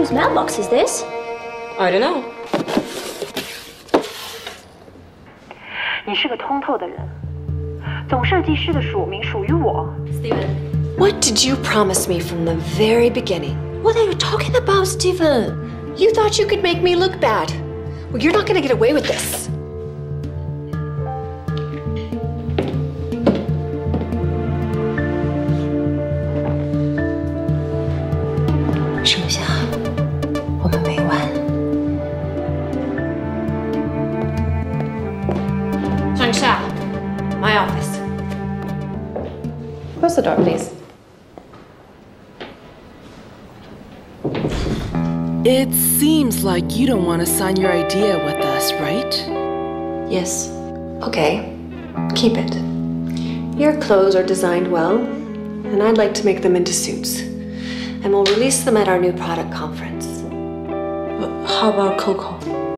Whose mailbox is this? I don't know. 你是个通透的人，总设计师的署名属于我。 Steven. What did you promise me from the very beginning? What are you talking about, Steven? You thought you could make me look bad. Well, you're not gonna get away with this. 剩下我们没完。 Chang Sha, my office. Close the door, please. It seems like you don't want to sign your idea with us, right? Yes. Okay. Keep it. Your clothes are designed well, and I'd like to make them into suits. And we'll release them at our new product conference. How about Coco?